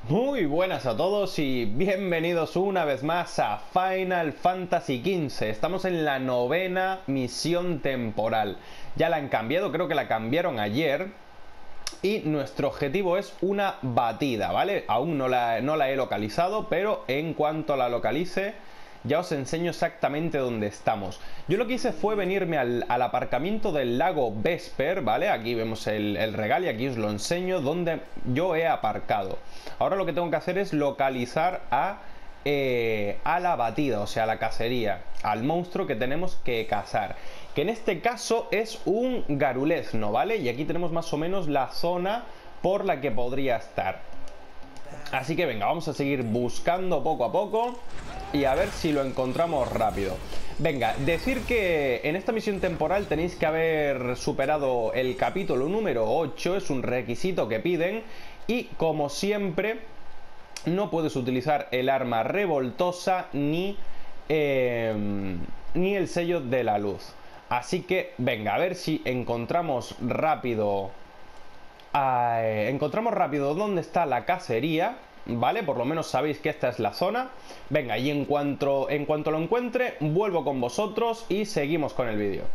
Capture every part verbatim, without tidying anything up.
Muy buenas a todos y bienvenidos una vez más a Final Fantasy quince. Estamos en la novena misión temporal. Ya la han cambiado, creo que la cambiaron ayer. Y nuestro objetivo es una batida, ¿vale? Aún no la, no la he localizado, pero en cuanto la localice ya os enseño exactamente dónde estamos. Yo lo que hice fue venirme al, al aparcamiento del lago Vesper, ¿vale? Aquí vemos el, el regal y aquí os lo enseño donde yo he aparcado. Ahora lo que tengo que hacer es localizar a, eh, a la batida, o sea, a la cacería, al monstruo que tenemos que cazar. Que en este caso es un garulezno, ¿vale? Y aquí tenemos más o menos la zona por la que podría estar. Así que venga, vamos a seguir buscando poco a poco y a ver si lo encontramos rápido. Venga, decir que en esta misión temporal tenéis que haber superado el capítulo número ocho, es un requisito que piden. Y como siempre, no puedes utilizar el arma revoltosa ni, eh, ni el sello de la luz. Así que venga, a ver si encontramos rápido... Eh, encontramos rápido dónde está la cacería, ¿vale? Por lo menos sabéis que esta es la zona. Venga, y en cuanto, en cuanto lo encuentre, vuelvo con vosotros y seguimos con el vídeo.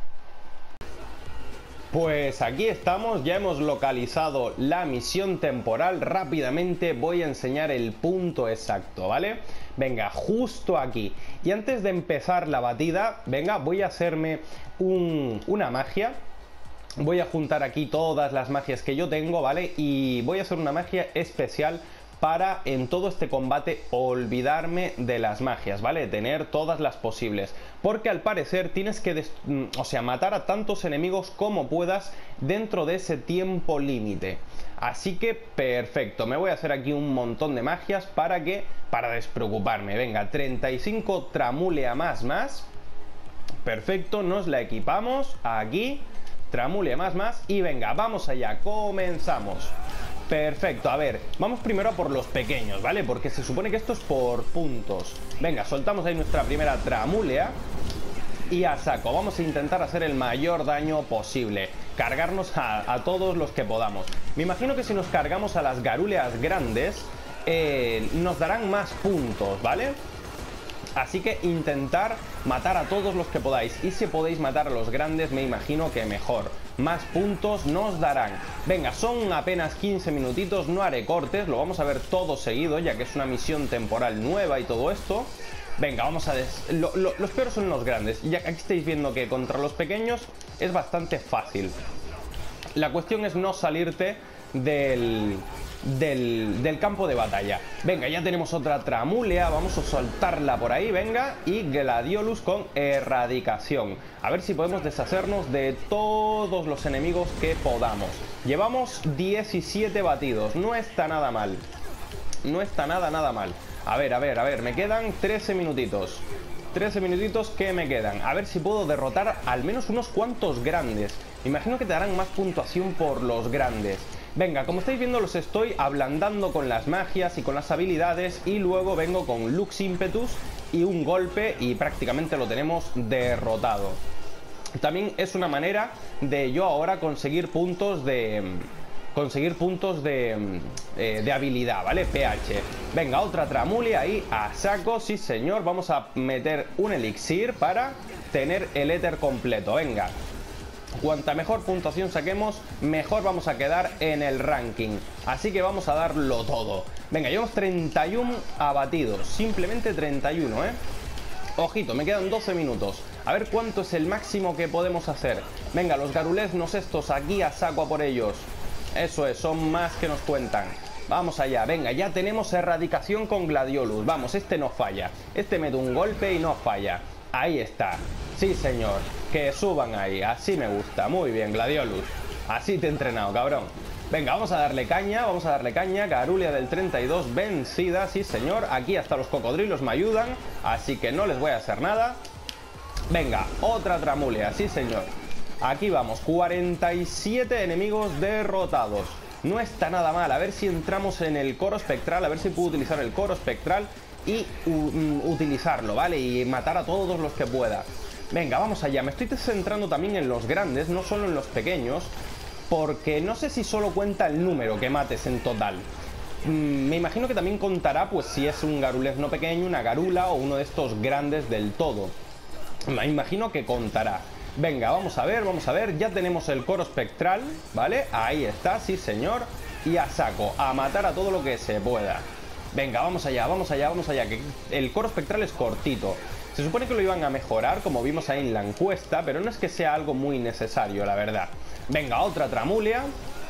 Pues aquí estamos, ya hemos localizado la misión temporal. Rápidamente voy a enseñar el punto exacto, ¿vale? Venga, justo aquí. Y antes de empezar la batida, venga, voy a hacerme un, una magia. Voy a juntar aquí todas las magias que yo tengo, ¿vale? Y voy a hacer una magia especial para en todo este combate olvidarme de las magias, ¿vale? Tener todas las posibles. Porque al parecer tienes que, o sea, matar a tantos enemigos como puedas dentro de ese tiempo límite. Así que perfecto, me voy a hacer aquí un montón de magias para que, para despreocuparme. Venga, treinta y cinco tramulea más más. Perfecto, nos la equipamos aquí. Tramulea más más y venga, vamos allá, comenzamos. Perfecto, a ver, vamos primero a por los pequeños, ¿vale? Porque se supone que esto es por puntos. Venga, soltamos ahí nuestra primera tramulea y a saco, vamos a intentar hacer el mayor daño posible. Cargarnos a, a todos los que podamos. Me imagino que si nos cargamos a las garúleas grandes eh, nos darán más puntos, ¿vale? Así que intentar matar a todos los que podáis. Y si podéis matar a los grandes, me imagino que mejor. Más puntos nos darán. Venga, son apenas quince minutitos, no haré cortes. Lo vamos a ver todo seguido, ya que es una misión temporal nueva y todo esto. Venga, vamos a... Des... Lo, lo, los peores son los grandes. Ya aquí estáis viendo que contra los pequeños es bastante fácil. La cuestión es no salirte del... Del, del campo de batalla. Venga, ya tenemos otra tramulea. Vamos a soltarla por ahí, venga. Y Gladiolus con erradicación. A ver si podemos deshacernos de todos los enemigos que podamos. Llevamos diecisiete batidos. No está nada mal. No está nada, nada mal. A ver, a ver, a ver. Me quedan trece minutitos. trece minutitos que me quedan. A ver si puedo derrotar al menos unos cuantos grandes. Me imagino que te darán más puntuación por los grandes. Venga, como estáis viendo los estoy ablandando con las magias y con las habilidades y luego vengo con Lux Impetus y un golpe y prácticamente lo tenemos derrotado. También es una manera de yo ahora conseguir puntos de... Conseguir puntos de, eh, de habilidad, ¿vale? P H. Venga, otra tramulia ahí a saco, sí señor. Vamos a meter un elixir para tener el éter completo, venga. Cuanta mejor puntuación saquemos, mejor vamos a quedar en el ranking. Así que vamos a darlo todo. Venga, llevamos treinta y uno abatidos. Simplemente treinta y uno, ¿eh? Ojito, me quedan doce minutos. A ver cuánto es el máximo que podemos hacer. Venga, los garulesnos estos aquí a saco a por ellos. Eso es, son más que nos cuentan. Vamos allá, venga, ya tenemos erradicación con Gladiolus. Vamos, este no falla. Este mete un golpe y no falla. Ahí está. Sí, señor. Que suban ahí. Así me gusta. Muy bien, Gladiolus. Así te he entrenado, cabrón. Venga, vamos a darle caña. Vamos a darle caña. Garulia del treinta y dos vencida. Sí, señor. Aquí hasta los cocodrilos me ayudan. Así que no les voy a hacer nada. Venga, otra tramulia. Sí, señor. Aquí vamos. cuarenta y siete enemigos derrotados. No está nada mal. A ver si entramos en el coro espectral. A ver si puedo utilizar el coro espectral y uh, utilizarlo, ¿vale? Y matar a todos los que pueda. Venga, vamos allá. Me estoy centrando también en los grandes, no solo en los pequeños, porque no sé si solo cuenta el número que mates en total. Mm, me imagino que también contará, pues, si es un garulezno pequeño, una garula o uno de estos grandes del todo. Me imagino que contará. Venga, vamos a ver, vamos a ver. Ya tenemos el coro espectral, ¿vale? Ahí está, sí señor. Y a saco, a matar a todo lo que se pueda. Venga, vamos allá, vamos allá, vamos allá. Que el coro espectral es cortito. Se supone que lo iban a mejorar, como vimos ahí en la encuesta, pero no es que sea algo muy necesario, la verdad. Venga, otra tramulia.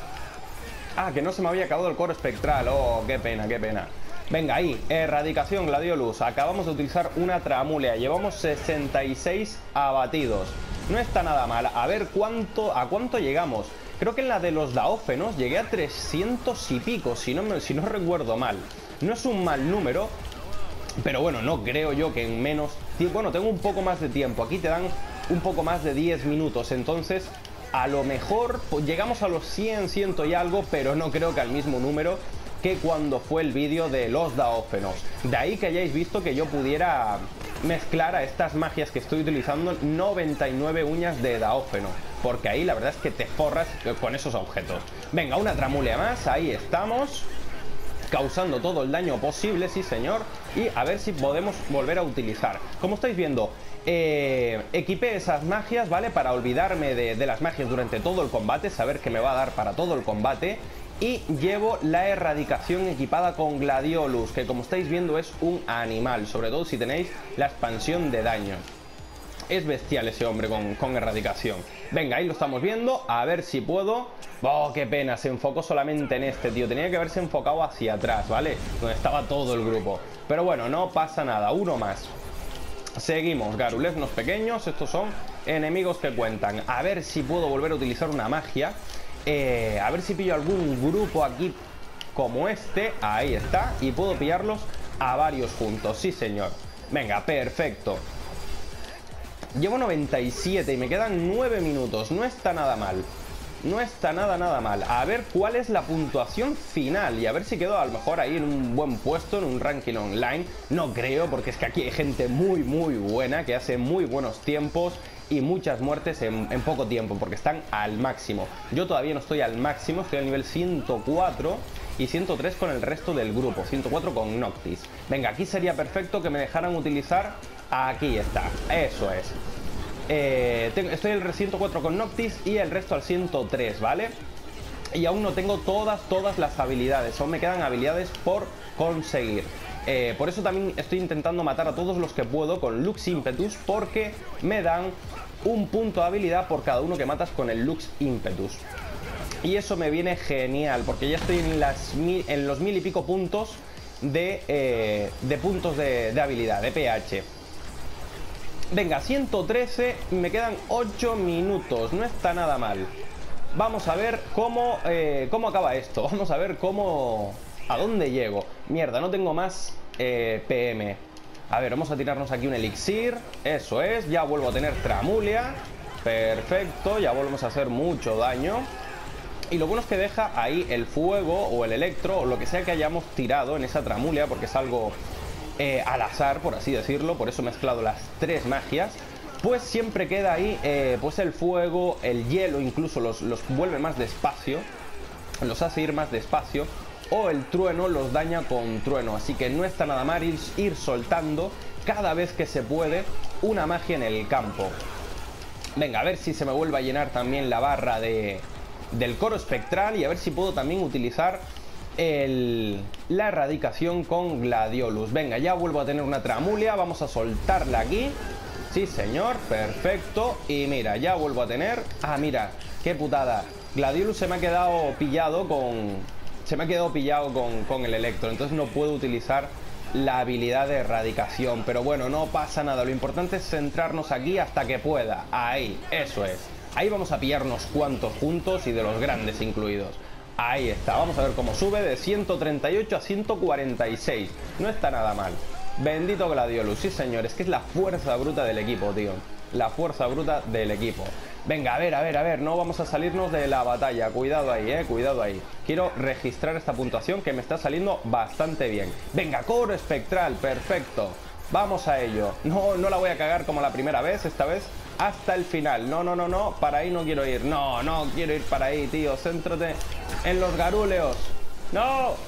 Ah, que no se me había acabado el coro espectral. Oh, qué pena, qué pena. Venga, ahí, erradicación, Gladiolus. Acabamos de utilizar una tramulia. Llevamos sesenta y seis abatidos. No está nada mal. A ver cuánto, a cuánto llegamos. Creo que en la de los daófenos llegué a trescientos y pico, si no, me, si no recuerdo mal. No es un mal número, pero bueno, no creo yo que en menos tiempo. Bueno, tengo un poco más de tiempo. Aquí te dan un poco más de diez minutos. Entonces, a lo mejor pues, llegamos a los cien, cien y algo, pero no creo que al mismo número que cuando fue el vídeo de los daófenos. De ahí que hayáis visto que yo pudiera mezclar a estas magias que estoy utilizando noventa y nueve uñas de daófeno, porque ahí la verdad es que te forras con esos objetos. Venga, una tramulia más, ahí estamos, causando todo el daño posible, sí señor. Y a ver si podemos volver a utilizar. Como estáis viendo, eh, equipé esas magias, ¿vale? Para olvidarme de, de las magias durante todo el combate, saber que me va a dar para todo el combate. Y llevo la erradicación equipada con Gladiolus, que como estáis viendo es un animal, sobre todo si tenéis la expansión de daño. Es bestial ese hombre con, con erradicación. Venga, ahí lo estamos viendo, a ver si puedo. Oh, qué pena, se enfocó solamente en este, tío. Tenía que haberse enfocado hacia atrás, ¿vale? Donde estaba todo el grupo. Pero bueno, no pasa nada, uno más. Seguimos, garuleznos pequeños, estos son enemigos que cuentan. A ver si puedo volver a utilizar una magia. Eh, a ver si pillo algún grupo aquí como este. Ahí está. Y puedo pillarlos a varios juntos. Sí, señor. Venga, perfecto. Llevo noventa y siete y me quedan nueve minutos. No está nada mal. No está nada, nada mal. A ver cuál es la puntuación final. Y a ver si quedo a lo mejor ahí en un buen puesto, en un ranking online. No creo, porque es que aquí hay gente muy, muy buena, que hace muy buenos tiempos y muchas muertes en, en poco tiempo, porque están al máximo. Yo todavía no estoy al máximo, estoy al nivel ciento cuatro y ciento tres con el resto del grupo, ciento cuatro con Noctis. Venga, aquí sería perfecto que me dejaran utilizar. Aquí está, eso es. eh, tengo, Estoy al ciento cuatro con Noctis y el resto al ciento tres, ¿vale? Y aún no tengo todas, todas las habilidades. Aún me quedan habilidades por conseguir. Eh, por eso también estoy intentando matar a todos los que puedo con Lux Impetus, porque me dan un punto de habilidad por cada uno que matas con el Lux Impetus. Y eso me viene genial, porque ya estoy en, las mil, en los mil y pico puntos de, eh, de puntos de, de habilidad, de P H. Venga, ciento trece, me quedan ocho minutos, no está nada mal. Vamos a ver cómo, eh, cómo acaba esto, vamos a ver cómo... ¿A dónde llego? Mierda, no tengo más eh, P M. A ver, vamos a tirarnos aquí un elixir. Eso es, ya vuelvo a tener tramulia. Perfecto, ya volvemos a hacer mucho daño. Y lo bueno es que deja ahí el fuego o el electro o lo que sea que hayamos tirado en esa tramulia, porque es algo eh, al azar, por así decirlo. Por eso he mezclado las tres magias. Pues siempre queda ahí eh, pues el fuego, el hielo, incluso los, los vuelve más despacio, los hace ir más despacio. O el trueno los daña con trueno. Así que no está nada mal ir, ir soltando cada vez que se puede una magia en el campo. Venga, a ver si se me vuelve a llenar también la barra de, del coro espectral. Y a ver si puedo también utilizar el, la erradicación con Gladiolus. Venga, ya vuelvo a tener una tramulia. Vamos a soltarla aquí. Sí, señor, perfecto. Y mira, ya vuelvo a tener... Ah, mira, qué putada. Gladiolus se me ha quedado pillado con... Se me ha quedado pillado con, con el electro. Entonces no puedo utilizar la habilidad de erradicación. Pero bueno, no pasa nada. Lo importante es centrarnos aquí hasta que pueda. Ahí, eso es. Ahí vamos a pillarnos cuantos juntos y de los grandes incluidos. Ahí está, vamos a ver cómo sube de ciento treinta y ocho a ciento cuarenta y seis. No está nada mal. Bendito Gladiolus, sí señor. Es que es la fuerza bruta del equipo, tío. La fuerza bruta del equipo. Venga, a ver, a ver, a ver, no vamos a salirnos de la batalla. Cuidado ahí, eh, cuidado ahí. Quiero registrar esta puntuación que me está saliendo bastante bien. Venga, coro espectral, perfecto. Vamos a ello. No, no la voy a cagar como la primera vez, esta vez hasta el final. No, no, no, no, para ahí no quiero ir. No, no quiero ir para ahí, tío. Céntrate en los garúleos. No.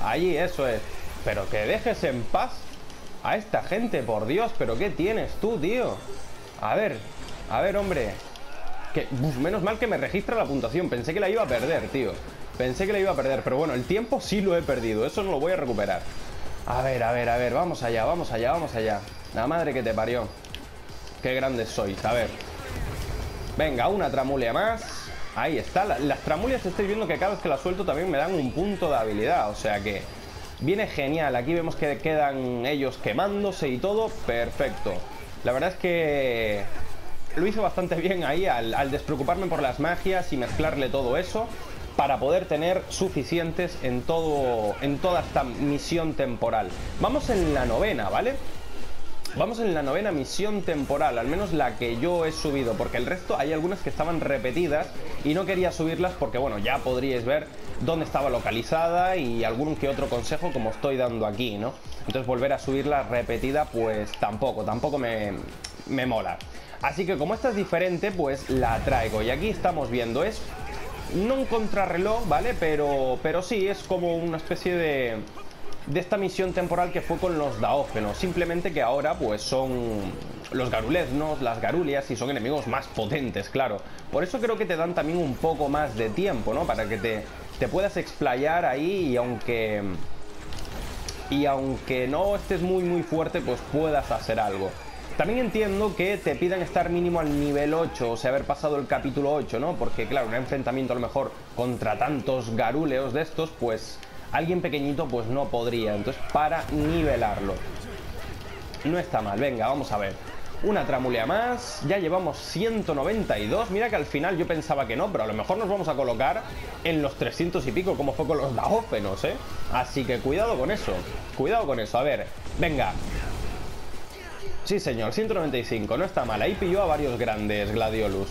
Allí, eso es. Pero que dejes en paz a esta gente, por Dios. Pero ¿qué tienes tú, tío? A ver, a ver, hombre. Que, uf, menos mal que me registra la puntuación. Pensé que la iba a perder, tío. Pensé que la iba a perder, pero bueno, el tiempo sí lo he perdido. Eso no lo voy a recuperar. A ver, a ver, a ver, vamos allá, vamos allá, vamos allá. La madre que te parió. Qué grandes sois, a ver. Venga, una tramulia más. Ahí está, las tramulias estáis viendo que cada vez que las suelto también me dan un punto de habilidad. O sea que viene genial. Aquí vemos que quedan ellos quemándose y todo. Perfecto. La verdad es que lo hice bastante bien ahí al, al despreocuparme por las magias y mezclarle todo eso para poder tener suficientes en todo, en toda esta misión temporal. Vamos en la novena, ¿vale? Vamos en la novena misión temporal, al menos la que yo he subido, porque el resto hay algunas que estaban repetidas y no quería subirlas porque, bueno, ya podríais ver dónde estaba localizada y algún que otro consejo como estoy dando aquí, ¿no? Entonces volver a subirla repetida, pues tampoco, tampoco me, me mola. Así que como esta es diferente, pues la traigo. Y aquí estamos viendo, es no un contrarreloj, ¿vale? Pero, pero sí, es como una especie de... de esta misión temporal que fue con los daógenos. Simplemente que ahora pues son los garuleznos, las garulias, y son enemigos más potentes, claro. Por eso creo que te dan también un poco más de tiempo, ¿no? Para que te, te puedas explayar ahí y aunque... y aunque no estés muy muy fuerte, pues puedas hacer algo. También entiendo que te pidan estar mínimo al nivel ocho, o sea, haber pasado el capítulo ocho, ¿no? Porque claro, un enfrentamiento a lo mejor contra tantos garuleos de estos, pues... alguien pequeñito pues no podría. Entonces para nivelarlo no está mal. Venga, vamos a ver. Una tramulia más. Ya llevamos ciento noventa y dos. Mira que al final yo pensaba que no, pero a lo mejor nos vamos a colocar en los trescientos y pico, como fue con los daógenos, ¿eh? Así que cuidado con eso. Cuidado con eso. A ver, venga. Sí, señor, ciento noventa y cinco. No está mal. Ahí pilló a varios grandes Gladiolus.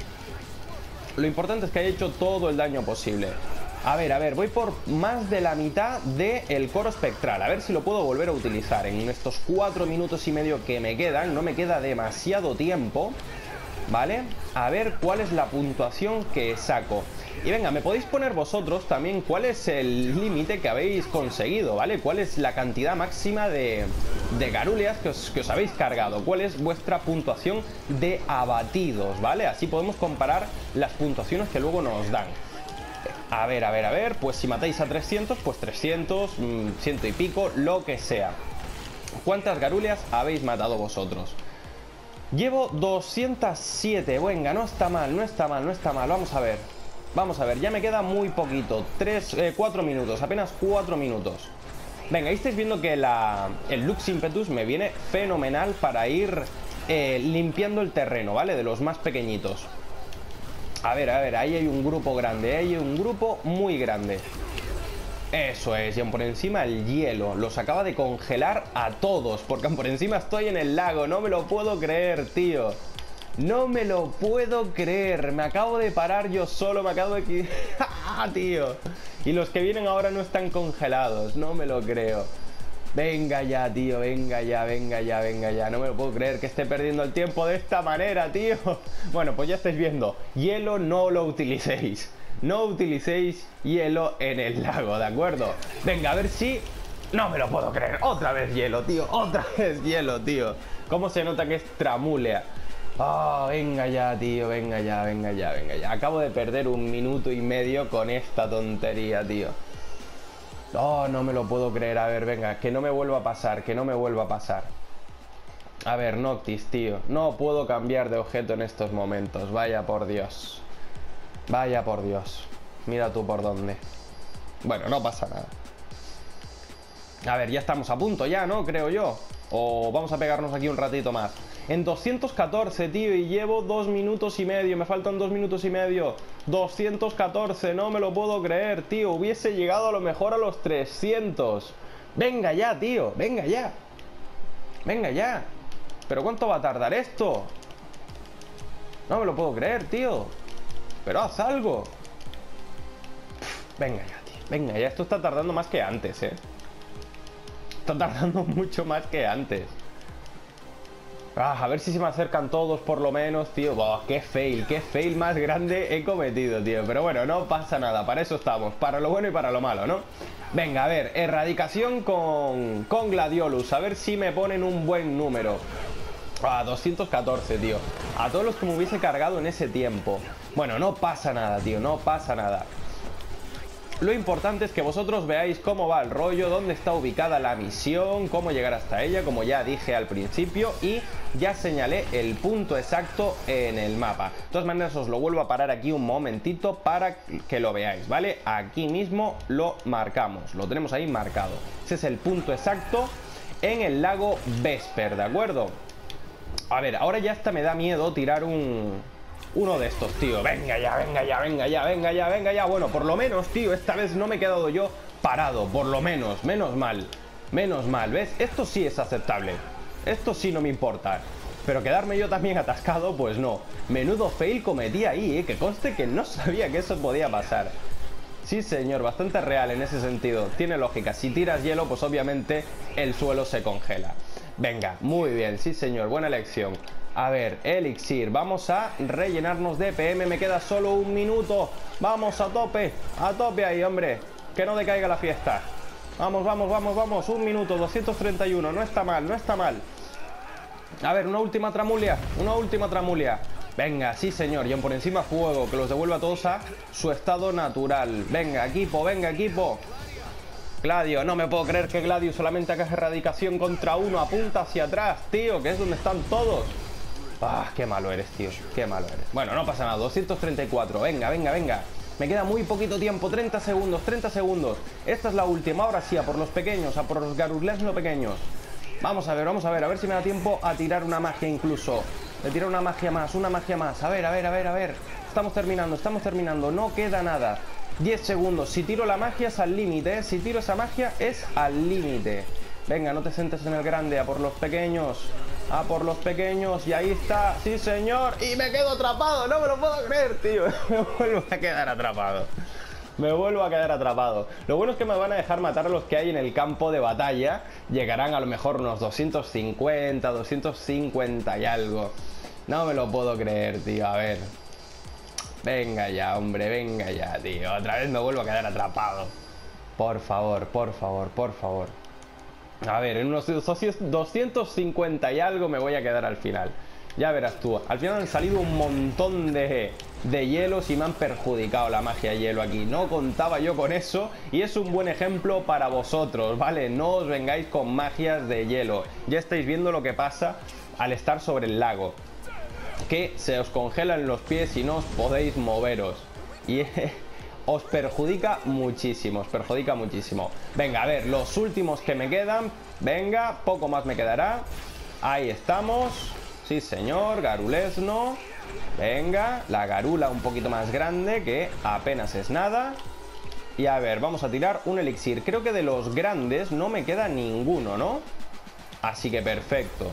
Lo importante es que haya hecho todo el daño posible. A ver, a ver, voy por más de la mitad del coro espectral. A ver si lo puedo volver a utilizar en estos cuatro minutos y medio que me quedan. No me queda demasiado tiempo, ¿vale? A ver cuál es la puntuación que saco. Y venga, me podéis poner vosotros también cuál es el límite que habéis conseguido, ¿vale? Cuál es la cantidad máxima de, de garulias que os, que os habéis cargado. Cuál es vuestra puntuación de abatidos, ¿vale? Así podemos comparar las puntuaciones que luego nos dan. A ver, a ver, a ver, pues si matáis a trescientos, pues trescientos, mmm, ciento y pico, lo que sea. ¿Cuántas garulias habéis matado vosotros? Llevo doscientos siete, venga, no está mal, no está mal, no está mal, vamos a ver. Vamos a ver, ya me queda muy poquito, tres, cuatro minutos, apenas cuatro minutos. Venga, ahí estáis viendo que la, el Lux Impetus me viene fenomenal para ir eh, limpiando el terreno, ¿vale? De los más pequeñitos. A ver, a ver, ahí hay un grupo grande, ahí hay un grupo muy grande. Eso es, y por encima el hielo. Los acaba de congelar a todos, porque por encima estoy en el lago. No me lo puedo creer, tío. No me lo puedo creer. Me acabo de parar yo solo, me acabo de... ¡Ah, tío! Y los que vienen ahora no están congelados. No me lo creo. Venga ya, tío, venga ya, venga ya, venga ya. No me lo puedo creer que esté perdiendo el tiempo de esta manera, tío. Bueno, pues ya estáis viendo. Hielo no lo utilicéis. No utilicéis hielo en el lago, ¿de acuerdo? Venga, a ver si... No me lo puedo creer. Otra vez hielo, tío. Otra vez hielo, tío. ¿Cómo se nota que es tramulea? Oh, venga ya, tío, venga ya, venga ya, venga ya. Acabo de perder un minuto y medio con esta tontería, tío. Oh, no me lo puedo creer. A ver, venga, que no me vuelva a pasar, que no me vuelva a pasar. A ver, Noctis, tío. No puedo cambiar de objeto en estos momentos. Vaya por Dios. Vaya por Dios. Mira tú por dónde. Bueno, no pasa nada. A ver, ya estamos a punto ya, ¿no? Creo yo. O vamos a pegarnos aquí un ratito más. En doscientos catorce, tío, y llevo dos minutos y medio. Me faltan dos minutos y medio. doscientos catorce, no me lo puedo creer, tío. Hubiese llegado a lo mejor a los trescientos. Venga ya, tío, venga ya. Venga ya. ¿Pero cuánto va a tardar esto? No me lo puedo creer, tío. Pero haz algo. Venga ya, tío. Venga ya, esto está tardando más que antes, eh. Está tardando mucho más que antes. Ah, a ver si se me acercan todos por lo menos, tío. Buah, qué fail, qué fail más grande he cometido, tío. Pero bueno, no pasa nada, para eso estamos. Para lo bueno y para lo malo, ¿no? Venga, a ver, erradicación con, con Gladiolus. A ver si me ponen un buen número. Ah, doscientos catorce, tío. A todos los que me hubiese cargado en ese tiempo. Bueno, no pasa nada, tío, no pasa nada. Lo importante es que vosotros veáis cómo va el rollo, dónde está ubicada la misión, cómo llegar hasta ella, como ya dije al principio, y ya señalé el punto exacto en el mapa. De todas maneras os lo vuelvo a parar aquí un momentito para que lo veáis, ¿vale? Aquí mismo lo marcamos, lo tenemos ahí marcado. Ese es el punto exacto en el lago Vesper, ¿de acuerdo? A ver, ahora ya hasta me da miedo tirar un... uno de estos, tío. Venga ya, venga ya, venga ya, venga ya, venga ya. Bueno, por lo menos, tío, esta vez no me he quedado yo parado. Por lo menos, menos mal. Menos mal, ¿ves? Esto sí es aceptable. Esto sí no me importa. Pero quedarme yo también atascado, pues no. Menudo fail cometí ahí, ¿eh? Que conste que no sabía que eso podía pasar. Sí, señor, bastante real en ese sentido. Tiene lógica. Si tiras hielo, pues obviamente el suelo se congela. Venga, muy bien, sí, señor. Buena elección. A ver, elixir, vamos a rellenarnos de P M, me queda solo un minuto. Vamos a tope, a tope ahí, hombre. Que no decaiga la fiesta. Vamos, vamos, vamos, vamos, un minuto, doscientos treinta y uno, no está mal, no está mal. A ver, una última tramulia, una última tramulia. Venga, sí señor, y por encima fuego, que los devuelva a todos a su estado natural. Venga, equipo, venga, equipo. Gladio, no me puedo creer que Gladio solamente haga erradicación contra uno. Apunta hacia atrás, tío, que es donde están todos. Ah, qué malo eres, tío, qué malo eres. Bueno, no pasa nada, doscientos treinta y cuatro. Venga, venga, venga. Me queda muy poquito tiempo, treinta segundos, treinta segundos. Esta es la última, ahora sí, a por los pequeños, a por los Garulesno pequeños. Vamos a ver, vamos a ver, a ver si me da tiempo a tirar una magia incluso. De tirar una magia más, una magia más. A ver, a ver, a ver, a ver. Estamos terminando, estamos terminando, no queda nada. diez segundos, si tiro la magia es al límite, ¿eh? Si tiro esa magia es al límite. Venga, no te sientes en el grande, a por los pequeños. A por los pequeños, y ahí está, sí señor. Y me quedo atrapado, no me lo puedo creer, tío. Me vuelvo a quedar atrapado. Me vuelvo a quedar atrapado. Lo bueno es que me van a dejar matar a los que hay en el campo de batalla. Llegarán a lo mejor unos doscientos cincuenta, doscientos cincuenta y algo. No me lo puedo creer, tío, a ver. Venga ya, hombre, venga ya, tío. Otra vez me vuelvo a quedar atrapado. Por favor, por favor, por favor. A ver, en unos doscientos cincuenta y algo me voy a quedar al final. Ya verás tú. Al final han salido un montón de, de hielos y me han perjudicado la magia hielo aquí. No contaba yo con eso y es un buen ejemplo para vosotros, ¿vale? No os vengáis con magias de hielo. Ya estáis viendo lo que pasa al estar sobre el lago. Que se os congelan los pies y no os podéis moveros. Y... os perjudica muchísimo, os perjudica muchísimo. Venga, a ver, los últimos que me quedan. Venga, poco más me quedará. Ahí estamos. Sí, señor, Garulesno. Venga, la garula un poquito más grande, que apenas es nada. Y a ver, vamos a tirar un elixir. Creo que de los grandes no me queda ninguno, ¿no? Así que perfecto.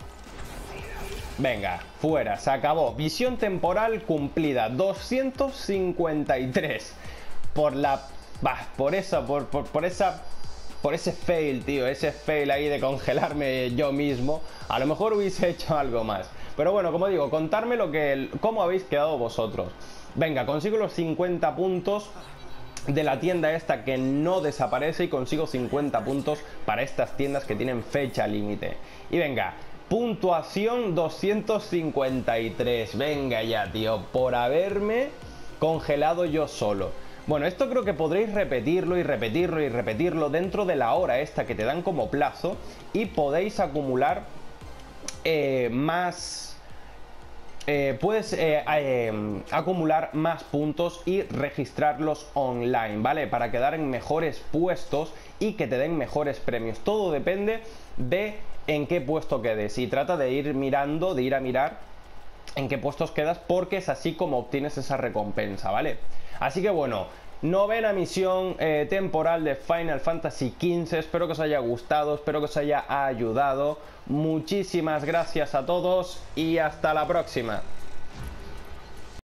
Venga, fuera, se acabó. Visión temporal cumplida. doscientos cincuenta y tres. Por la... Bah, por esa, por, por, por esa... Por ese fail, tío. Ese fail ahí de congelarme yo mismo. A lo mejor hubiese hecho algo más. Pero bueno, como digo, contadme lo que... cómo habéis quedado vosotros. Venga, consigo los cincuenta puntos de la tienda esta que no desaparece. Y consigo cincuenta puntos para estas tiendas que tienen fecha límite. Y venga... puntuación doscientos cincuenta y tres. Venga ya, tío, por haberme congelado yo solo. Bueno, esto creo que podréis repetirlo y repetirlo y repetirlo dentro de la hora esta que te dan como plazo. Y podéis acumular eh, más... Eh, puedes eh, eh, acumular más puntos y registrarlos online, ¿vale? Para quedar en mejores puestos y que te den mejores premios. Todo depende de en qué puesto quedes. Y trata de ir mirando, de ir a mirar en qué puestos quedas, porque es así como obtienes esa recompensa, ¿vale? Así que bueno, novena misión eh, temporal de Final Fantasy quince. Espero que os haya gustado, espero que os haya ayudado. Muchísimas gracias a todos y hasta la próxima.